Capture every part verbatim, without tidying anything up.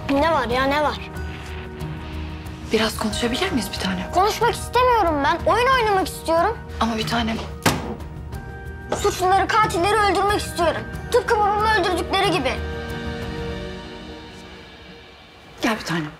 Ne var ya, ne var? Biraz konuşabilir miyiz bir tane? Konuşmak istemiyorum ben. Oyun oynamak istiyorum. Ama bir tanem. Suçluları, katilleri öldürmek istiyorum. Tıpkı babamı öldürdükleri gibi. Gel bir tanem.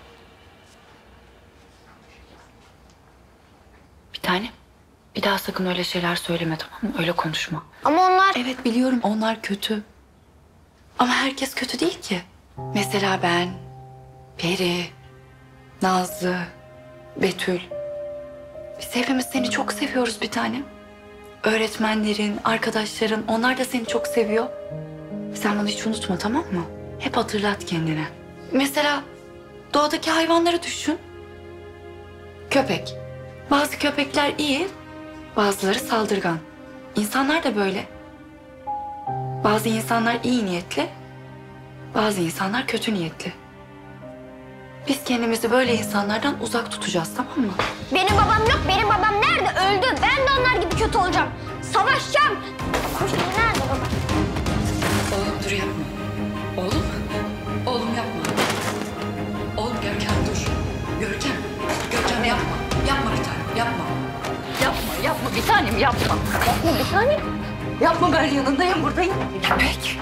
Bir tane. Bir daha sakın öyle şeyler söyleme, tamam mı? Öyle konuşma. Ama onlar... Evet biliyorum onlar kötü. Ama herkes kötü değil ki. Mesela ben, Peri, Nazlı, Betül. Biz hepimiz seni çok seviyoruz bir tanem. Öğretmenlerin, arkadaşların, onlar da seni çok seviyor. Sen bunu hiç unutma, tamam mı? Hep hatırlat kendine. Mesela doğadaki hayvanları düşün. Köpek. Bazı köpekler iyi, bazıları saldırgan. İnsanlar da böyle. Bazı insanlar iyi niyetli, bazı insanlar kötü niyetli. Biz kendimizi böyle insanlardan uzak tutacağız, tamam mı? Benim babam yok, benim babam nerede? Öldü. Ben de onlar gibi kötü olacağım. Savaşacağım. Nerede baba? Oğlum dur yapma. Oğlum, oğlum yapma. Oğlum Görkem dur. Görkem, Görkem yapma. Yapma bir tanem, yapma. Yapma, yapma bir tanem, yapma. Yapma bir tanem. Yapma, ben yanındayım, buradayım. İpek.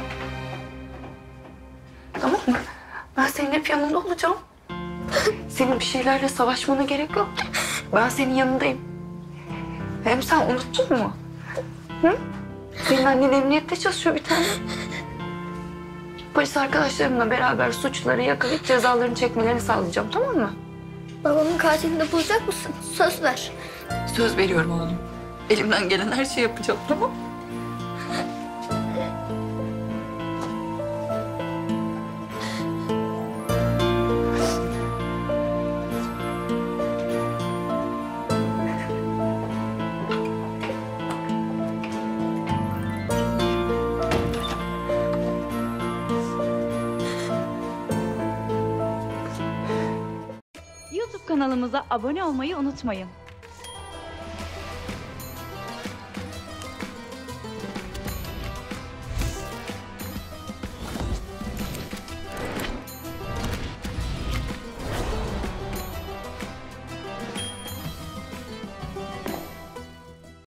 Tamam mı? Ben senin hep yanında olacağım. Senin bir şeylerle savaşmana gerek yok. Ben senin yanındayım. Hem sen unuttun mu? Hı? Senin annen emniyette çalışıyor bir tane. Polis arkadaşlarımla beraber suçları yakalayıp cezalarını çekmelerini sağlayacağım, tamam mı? Babamın katilini de bulacak mısın? Söz ver. Söz veriyorum oğlum. Elimden gelen her şeyi yapacağım, tamam mı? YouTube kanalımıza abone olmayı unutmayın.